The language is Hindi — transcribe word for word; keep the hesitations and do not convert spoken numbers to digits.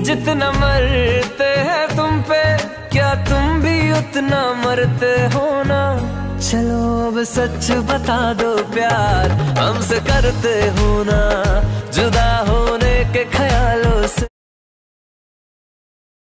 जितना मरते हैं तुम पे, क्या तुम भी उतना मरते हो ना? चलो अब सच बता दो प्यार हमसे करते हो ना? जुदा